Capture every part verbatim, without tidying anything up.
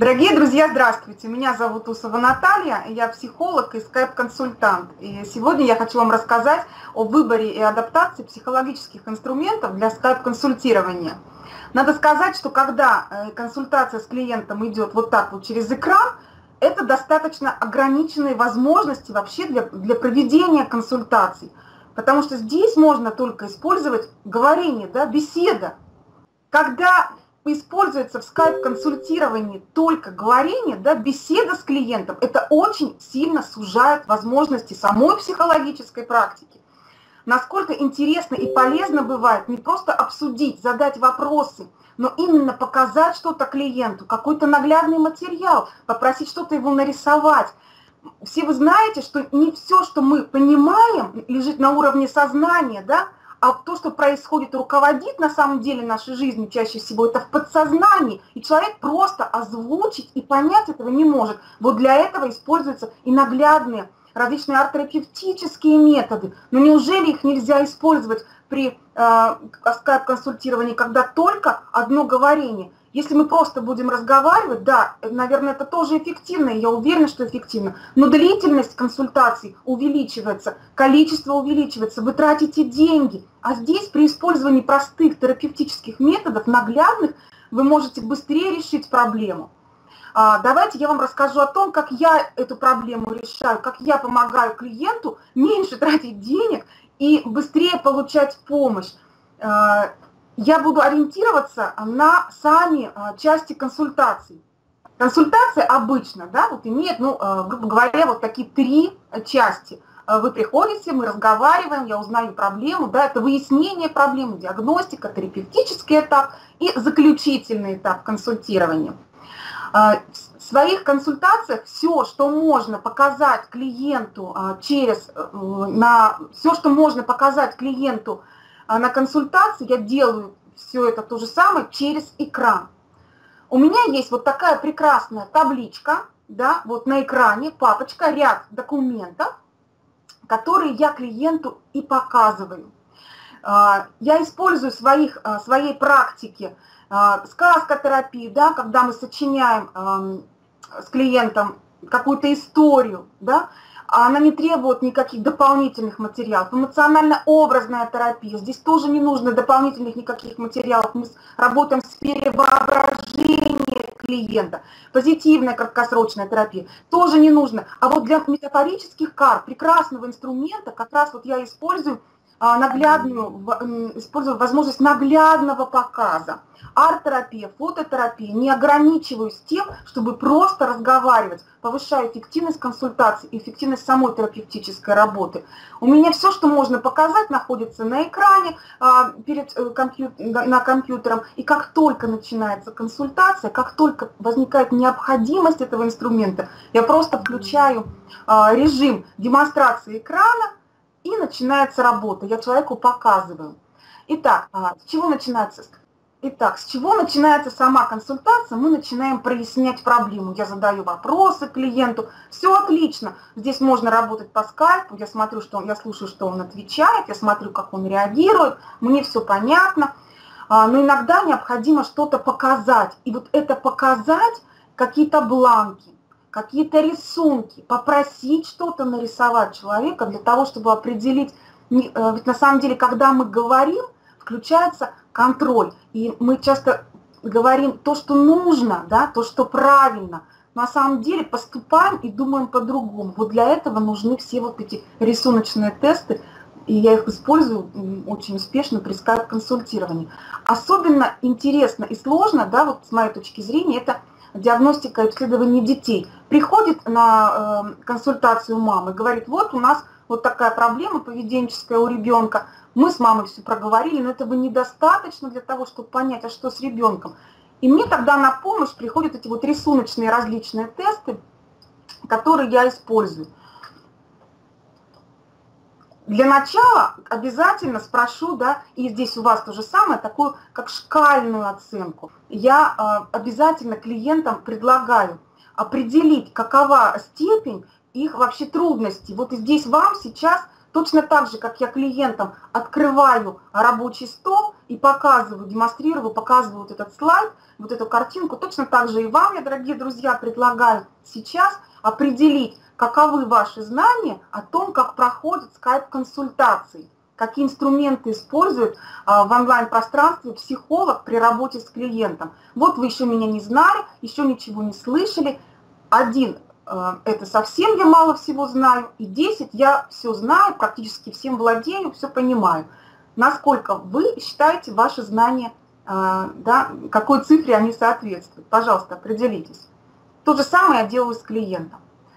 Дорогие друзья, здравствуйте. Меня зовут Усова Наталья, я психолог и скайп-консультант. И сегодня я хочу вам рассказать о выборе и адаптации психологических инструментов для скайп-консультирования. Надо сказать, что когда консультация с клиентом идет вот так вот через экран, это достаточно ограниченные возможности вообще для, для проведения консультаций. Потому что здесь можно только использовать говорение, да, беседа. Когда используется в скайп-консультировании только говорение, да, беседа с клиентом, это очень сильно сужает возможности самой психологической практики. Насколько интересно и полезно бывает не просто обсудить, задать вопросы, но именно показать что-то клиенту, какой-то наглядный материал, попросить что-то его нарисовать. Все вы знаете, что не все, что мы понимаем, лежит на уровне сознания, да, а то, что происходит, руководит на самом деле нашей жизнью чаще всего, это в подсознании. И человек просто озвучить и понять этого не может. Вот для этого используются и наглядные различные арт-терапевтические методы. Но неужели их нельзя использовать при э, скайп-консультировании, когда только одно говорение? Если мы просто будем разговаривать, да, наверное, это тоже эффективно, я уверена, что эффективно, но длительность консультаций увеличивается, количество увеличивается, вы тратите деньги. А здесь при использовании простых терапевтических методов, наглядных, вы можете быстрее решить проблему. Давайте я вам расскажу о том, как я эту проблему решаю, как я помогаю клиенту меньше тратить денег и быстрее получать помощь. Я буду ориентироваться на сами части консультаций. Консультация обычно, да, вот имеет, ну, грубо говоря, вот такие три части. Вы приходите, мы разговариваем, я узнаю проблему, да, это выяснение проблемы, диагностика, терапевтический этап и заключительный этап консультирования. В своих консультациях все, что можно показать клиенту через, на, все, что можно показать клиенту на консультации, я делаю все это то же самое через экран. У меня есть вот такая прекрасная табличка, да, вот на экране папочка, ряд документов, которые я клиенту и показываю. Я использую в своих, своей практике сказкотерапию, да, когда мы сочиняем с клиентом какую-то историю, да, она не требует никаких дополнительных материалов. Эмоционально-образная терапия. Здесь тоже не нужно дополнительных никаких материалов. Мы работаем в сфере воображения клиента. Позитивная краткосрочная терапия тоже не нужно. А вот для метафорических карт, прекрасного инструмента, как раз вот я использую наглядную, использую возможность наглядного показа. Арт-терапия, фототерапия, не ограничиваюсь тем, чтобы просто разговаривать, повышаю эффективность консультаций, эффективность самой терапевтической работы. У меня все, что можно показать, находится на экране, перед компьютер, на компьютером, и как только начинается консультация, как только возникает необходимость этого инструмента, я просто включаю режим демонстрации экрана, и начинается работа, я человеку показываю. Итак, с чего начинается? Итак, с чего начинается сама консультация? Мы начинаем прояснять проблему. Я задаю вопросы клиенту. Все отлично. Здесь можно работать по скайпу. Я смотрю, что он, я слушаю, что он отвечает, я смотрю, как он реагирует. Мне все понятно. Но иногда необходимо что-то показать. И вот это показать, какие-то бланки, какие-то рисунки, попросить что-то нарисовать человека для того, чтобы определить. Ведь на самом деле, когда мы говорим, включается контроль. И мы часто говорим то, что нужно, да, то, что правильно. Но на самом деле поступаем и думаем по-другому. Вот для этого нужны все вот эти рисуночные тесты. И я их использую очень успешно при скайп-консультировании. Особенно интересно и сложно, да, вот с моей точки зрения, это диагностика и обследование детей. Приходит на э, консультацию мамы, говорит, вот у нас вот такая проблема поведенческая у ребенка. Мы с мамой все проговорили, но этого недостаточно для того, чтобы понять, а что с ребенком. И мне тогда на помощь приходят эти вот рисуночные различные тесты, которые я использую. Для начала обязательно спрошу, да, и здесь у вас то же самое, такую как шкальную оценку. Я э, обязательно клиентам предлагаю определить, какова степень их вообще трудностей. Вот и здесь вам сейчас точно так же, как я клиентам открываю рабочий стол и показываю, демонстрирую, показываю вот этот слайд, вот эту картинку. Точно так же и вам, я, дорогие друзья, предлагаю сейчас определить, каковы ваши знания о том, как проходят скайп-консультации, какие инструменты использует в онлайн-пространстве психолог при работе с клиентом. Вот вы еще меня не знали, еще ничего не слышали. Один – это совсем я мало всего знаю, и десять – я все знаю, практически всем владею, все понимаю. Насколько вы считаете ваши знания, да, какой цифре они соответствуют? Пожалуйста, определитесь. То же самое я делаю с клиентом.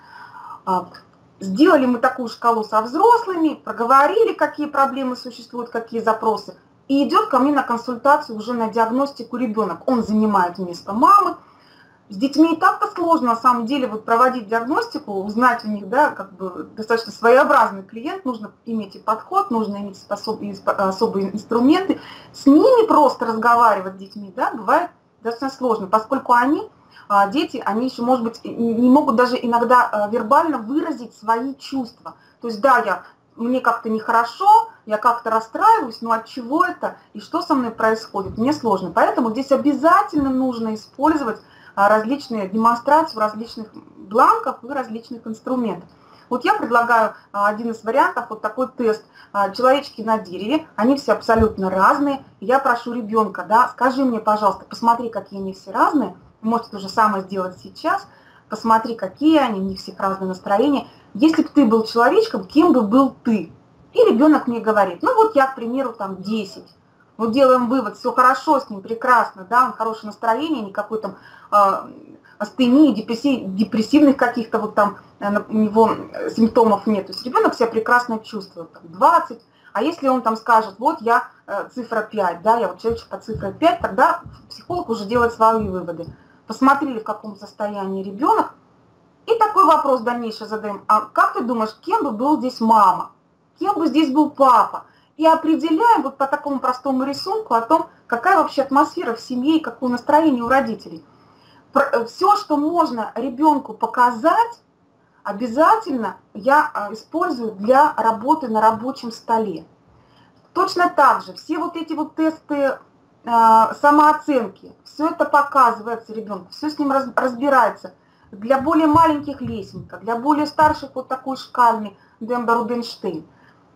Сделали мы такую шкалу со взрослыми, проговорили, какие проблемы существуют, какие запросы, и идет ко мне на консультацию уже на диагностику ребенок. Он занимает место мамы. С детьми и так-то сложно, на самом деле, вот проводить диагностику, узнать у них, да, как бы достаточно своеобразный клиент, нужно иметь и подход, нужно иметь особые, особые инструменты. С ними просто разговаривать с детьми, да, бывает достаточно сложно, поскольку они, дети, они еще, может быть, не могут даже иногда вербально выразить свои чувства. То есть, да, я, мне как-то нехорошо, я как-то расстраиваюсь, но от чего это и что со мной происходит, мне сложно. Поэтому здесь обязательно нужно использовать различные демонстрации в различных бланках и различных инструментах. Вот я предлагаю один из вариантов, вот такой тест. Человечки на дереве, они все абсолютно разные. Я прошу ребенка, да, скажи мне, пожалуйста, посмотри, какие они все разные. Вы можете то же самое сделать сейчас. Посмотри, какие они, у них всех разные настроения. Если бы ты был человечком, кем бы был ты? И ребенок мне говорит, ну вот я, к примеру, там десять. Мы делаем вывод, все хорошо с ним, прекрасно, да, он хорошее настроение, никакой там э, астении, депрессии, депрессивных каких-то вот там э, у него симптомов нет. То есть ребенок себя прекрасно чувствует, там, двадцать, а если он там скажет, вот я э, цифра пять, да, я вот человечек по цифре пять, тогда психолог уже делает свои выводы. Посмотрели, в каком состоянии ребенок, и такой вопрос дальнейший задаем, а как ты думаешь, кем бы был здесь мама, кем бы здесь был папа? И определяем вот по такому простому рисунку о том, какая вообще атмосфера в семье и какое настроение у родителей. Все, что можно ребенку показать, обязательно я использую для работы на рабочем столе. Точно так же все вот эти вот тесты самооценки, все это показывается ребенку, все с ним разбирается. Для более маленьких лесенка, для более старших вот такой шкальный Демба-Рубинштейн.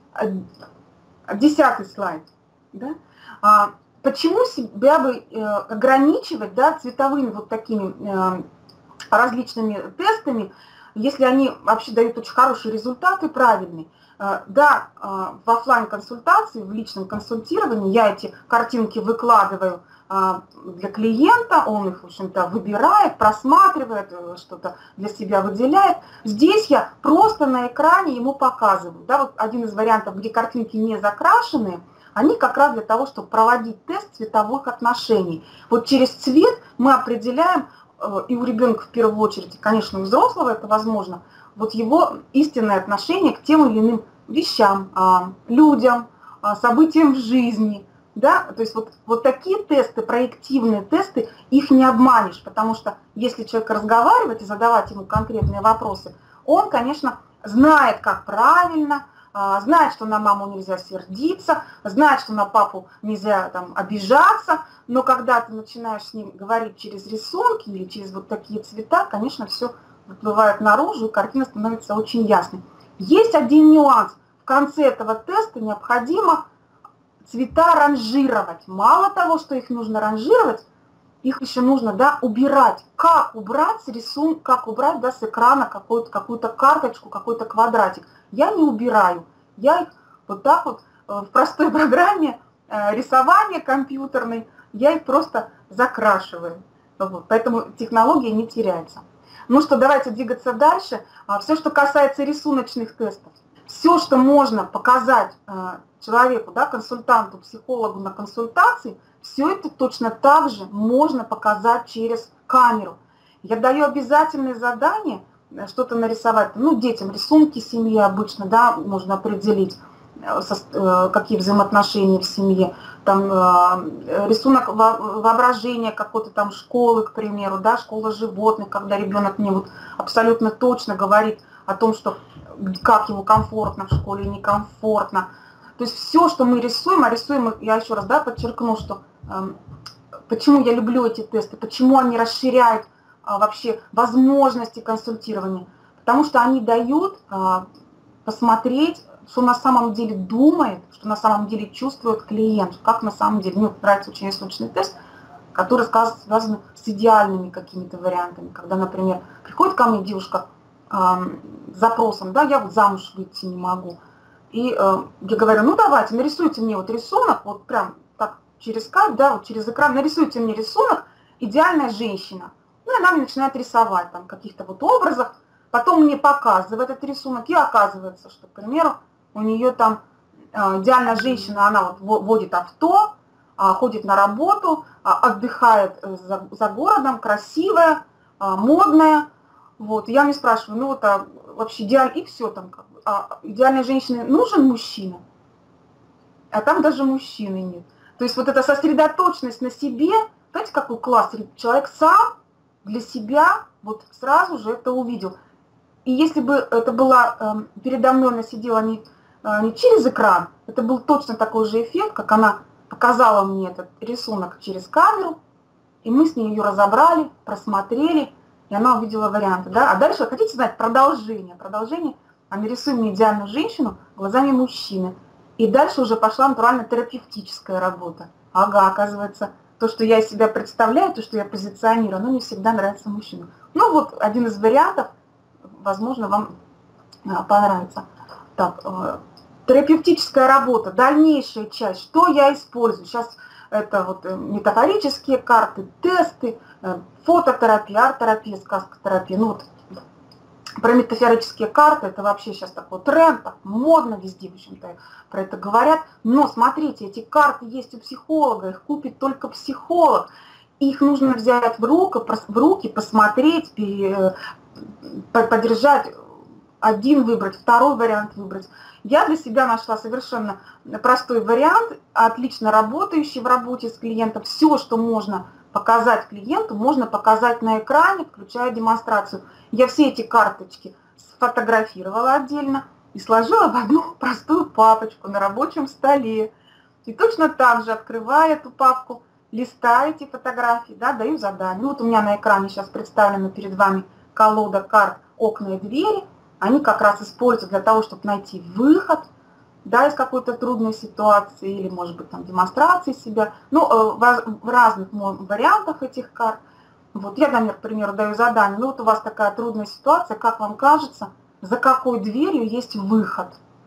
Десятый слайд. Да? А, почему себя бы э, ограничивать, да, цветовыми вот такими э, различными тестами, если они вообще дают очень хорошие результаты, правильные? Э, да, э, в офлайн-консультации, в личном консультировании я эти картинки выкладываю э, для клиента, он их, в общем-то, выбирает, просматривает, что-то для себя выделяет. Здесь я просто на экране ему показываю. Да, вот один из вариантов, где картинки не закрашены, они как раз для того, чтобы проводить тест цветовых отношений. Вот через цвет мы определяем, и у ребенка в первую очередь, конечно, у взрослого это возможно, вот его истинное отношение к тем или иным вещам, людям, событиям в жизни. Да? То есть вот, вот такие тесты, проективные тесты, их не обманешь, потому что если человек разговаривает и задавать ему конкретные вопросы, он, конечно, знает, как правильно, знает, что на маму нельзя сердиться, знает, что на папу нельзя там обижаться, но когда ты начинаешь с ним говорить через рисунки или через вот такие цвета, конечно, все выплывает наружу, и картина становится очень ясной. Есть один нюанс. В конце этого теста необходимо цвета ранжировать. Мало того, что их нужно ранжировать, их еще нужно, да, убирать. Как убрать с рисунка, как убрать, да, с экрана какую-то какую-то карточку, какой-то квадратик. Я не убираю. Я их вот так вот в простой программе рисования компьютерной, я их просто закрашиваю. Вот. Поэтому технология не теряется. Ну что, давайте двигаться дальше. Все, что касается рисуночных тестов. Все, что можно показать человеку, да, консультанту, психологу на консультации, все это точно так же можно показать через камеру. Я даю обязательное задание что-то нарисовать. Ну, детям рисунки семьи обычно, да, можно определить, какие взаимоотношения в семье. Там рисунок воображения какой-то там школы, к примеру, да, школа животных, когда ребенок мне вот абсолютно точно говорит о том, что как ему комфортно в школе, некомфортно. То есть все, что мы рисуем, а рисуем, я еще раз, да, подчеркну, что э, почему я люблю эти тесты, почему они расширяют э, вообще возможности консультирования, потому что они дают э, посмотреть, что на самом деле думает, что на самом деле чувствует клиент, как на самом деле. Мне нравится очень сложный тест, который связан с идеальными какими-то вариантами. Когда, например, приходит ко мне девушка э, с запросом, да, я вот замуж выйти не могу. И э, я говорю, ну давайте, нарисуйте мне вот рисунок, вот прям так через скайп, да, вот через экран, нарисуйте мне рисунок «Идеальная женщина». Ну и она мне начинает рисовать там каких-то вот образах, потом мне показывает этот рисунок, и оказывается, что, к примеру, у нее там э, идеальная женщина, она вот водит авто, э, ходит на работу, э, отдыхает за, за городом, красивая, э, модная. Вот, я мне спрашиваю, ну вот а вообще идеально, и все там, как бы, а идеальной женщине нужен мужчина? А там даже мужчины нет. То есть вот эта сосредоточенность на себе, знаете, какой класс, человек сам для себя вот сразу же это увидел. И если бы это было, э, передо мной она сидела не, э, не через экран, это был точно такой же эффект, как она показала мне этот рисунок через камеру, и мы с ней ее разобрали, просмотрели, и она увидела варианты. Да? А дальше, хотите знать продолжение? Продолжение, она рисует мне идеальную женщину глазами мужчины. И дальше уже пошла натурально терапевтическая работа. Ага, оказывается, то, что я из себя представляю, то, что я позиционирую, оно не всегда нравится мужчинам. Ну вот один из вариантов, возможно, вам понравится. Так, терапевтическая работа, дальнейшая часть, что я использую. Сейчас это вот метафорические карты, тесты, фототерапия, арт-терапия, сказкотерапия. Ну вот про метафорические карты, это вообще сейчас такой тренд, так модно везде, в общем-то, про это говорят. Но смотрите, эти карты есть у психолога, их купит только психолог. Их нужно взять в руки, в руки посмотреть, поддержать, один выбрать, второй вариант выбрать. Я для себя нашла совершенно простой вариант, отлично работающий в работе с клиентом. Все, что можно показать клиенту, можно показать на экране, включая демонстрацию. Я все эти карточки сфотографировала отдельно и сложила в одну простую папочку на рабочем столе. И точно так же, открывая эту папку, листая эти фотографии, да, даю задание. Ну, вот у меня на экране сейчас представлена перед вами колода карт «Окна и двери». Они как раз используются для того, чтобы найти выход, да, из какой-то трудной ситуации или, может быть, там, демонстрации себя. Ну, в разных вариантах этих карт. Вот я, например, к примеру, даю задание. Ну, вот у вас такая трудная ситуация, как вам кажется, за какой дверью есть выход?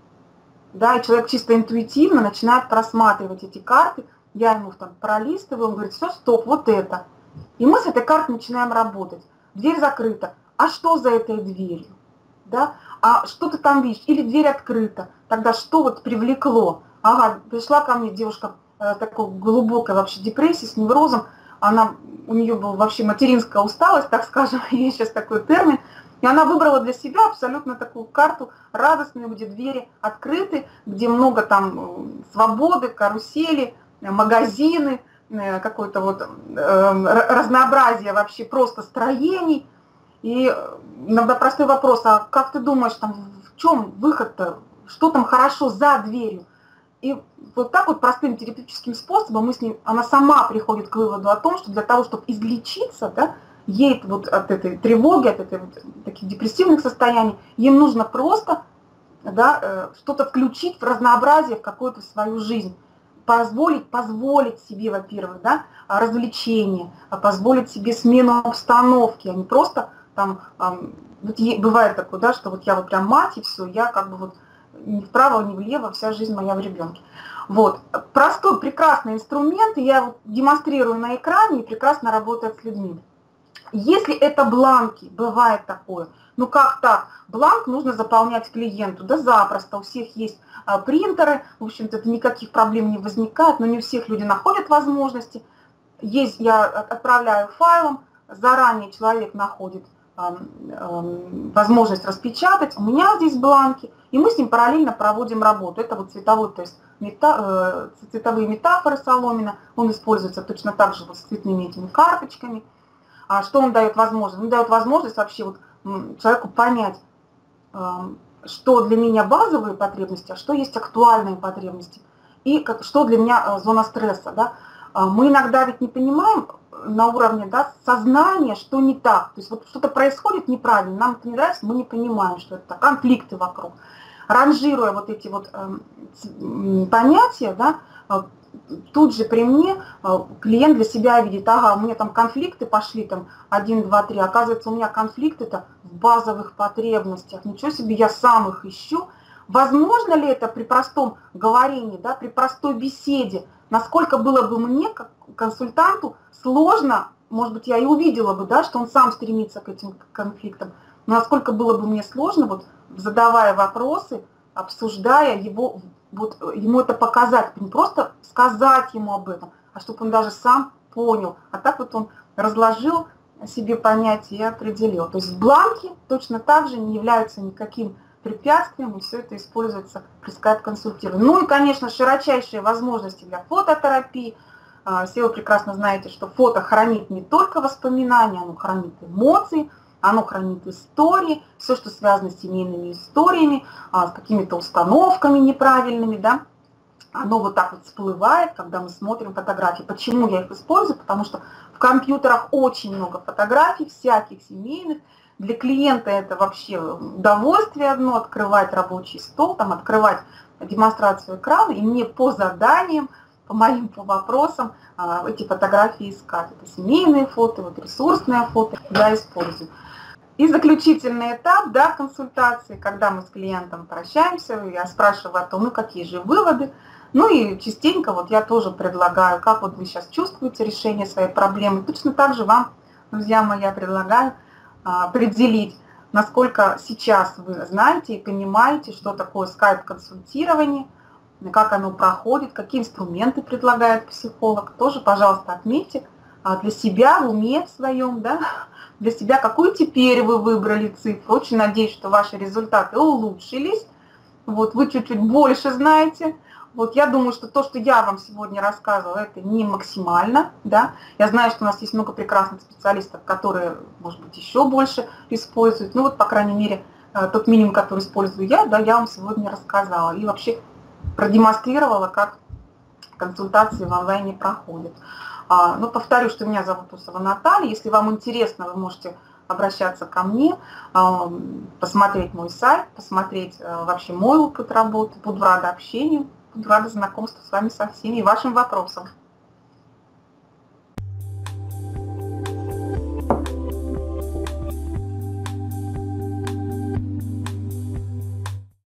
Да, и человек чисто интуитивно начинает просматривать эти карты. Я ему там пролистываю, он говорит, все, стоп, вот это. И мы с этой картой начинаем работать. Дверь закрыта. А что за этой дверью? Да? А что ты там видишь? Или дверь открыта. Тогда что вот привлекло? Ага, пришла ко мне девушка э, такой глубокой вообще депрессии, с неврозом. Она, у нее была вообще материнская усталость, так скажем, есть сейчас такой термин. И она выбрала для себя абсолютно такую карту радостную, где двери открыты, где много там свободы, карусели, магазины, какое-то вот разнообразие вообще просто строений. И иногда простой вопрос, а как ты думаешь, там, в чем выход-то, что там хорошо за дверью? И вот так вот простым терапевтическим способом мы с ней, она сама приходит к выводу о том, что для того, чтобы излечиться, да, ей вот от этой тревоги, от этой вот, таких депрессивных состояний, им нужно просто, да, что-то включить в разнообразие, в какую-то свою жизнь. Позволить, позволить себе, во-первых, да, развлечения, позволить себе смену обстановки, а не просто там, вот бывает такое, да, что вот я вот прям мать, и все, я как бы вот ни вправо, ни влево, вся жизнь моя в ребенке. Вот. Простой, прекрасный инструмент, я его демонстрирую на экране и прекрасно работает с людьми. Если это бланки, бывает такое, ну как так, бланк нужно заполнять клиенту, да запросто, у всех есть а, принтеры, в общем-то, это никаких проблем не возникает, но не у всех люди находят возможности. Есть, я отправляю файлом, заранее человек находит а, а, возможность распечатать, у меня здесь бланки, и мы с ним параллельно проводим работу. Это вот цветовой тест, мета, э, цветовые метафоры Соломина, он используется точно так же вот с цветными этими карточками. А что он дает возможность? Он дает возможность вообще вот человеку понять, что для меня базовые потребности, а что есть актуальные потребности, и как, что для меня зона стресса. Да? Мы иногда ведь не понимаем на уровне, да, сознания, что не так. То есть вот что-то происходит неправильно, нам это не нравится, мы не понимаем, что это конфликты вокруг. Ранжируя вот эти вот э, понятия, да, тут же при мне клиент для себя видит, ага, у меня там конфликты пошли, там один, два, три, оказывается, у меня конфликты-то в базовых потребностях, ничего себе, я сам их ищу. Возможно ли это при простом говорении, да, при простой беседе, насколько было бы мне, как консультанту, сложно, может быть, я и увидела бы, да, что он сам стремится к этим конфликтам, но насколько было бы мне сложно, вот, задавая вопросы, обсуждая его, вот, ему это показать, не просто сказать ему об этом, а чтобы он даже сам понял. А так вот он разложил себе понятие и определил. То есть бланки точно так же не являются никаким препятствием, и все это используется при скайп-консультировании. Ну и, конечно, широчайшие возможности для фототерапии. Все вы прекрасно знаете, что фото хранит не только воспоминания, оно хранит эмоции, оно хранит истории, все, что связано с семейными историями, с какими-то установками неправильными, да, оно вот так вот всплывает, когда мы смотрим фотографии. Почему я их использую? Потому что в компьютерах очень много фотографий, всяких семейных. Для клиента это вообще удовольствие одно, открывать рабочий стол, там, открывать демонстрацию экрана, и мне по заданиям, по моим по вопросам эти фотографии искать. Это семейные фото, вот ресурсное фото я использую. И заключительный этап, да, консультации, когда мы с клиентом прощаемся, я спрашиваю о том, ну какие же выводы. Ну и частенько вот я тоже предлагаю, как вот вы сейчас чувствуете решение своей проблемы. Точно так же вам, друзья мои, я предлагаю определить, насколько сейчас вы знаете и понимаете, что такое скайп-консультирование, как оно проходит, какие инструменты предлагает психолог. Тоже, пожалуйста, отметьте для себя в уме своем, да, для себя, какую теперь вы выбрали цифру. Очень надеюсь, что ваши результаты улучшились. Вот, вы чуть-чуть больше знаете. Вот, я думаю, что то, что я вам сегодня рассказывала, это не максимально. Да? Я знаю, что у нас есть много прекрасных специалистов, которые, может быть, еще больше используют. Ну вот, по крайней мере, тот минимум, который использую я, да, я вам сегодня рассказала. И вообще продемонстрировала, как консультации в онлайне проходят. Но повторю, что меня зовут Усова Наталья. Если вам интересно, вы можете обращаться ко мне, посмотреть мой сайт, посмотреть вообще мой опыт работы. Буду рада общению, буду рада знакомству с вами со всеми и вашим вопросам.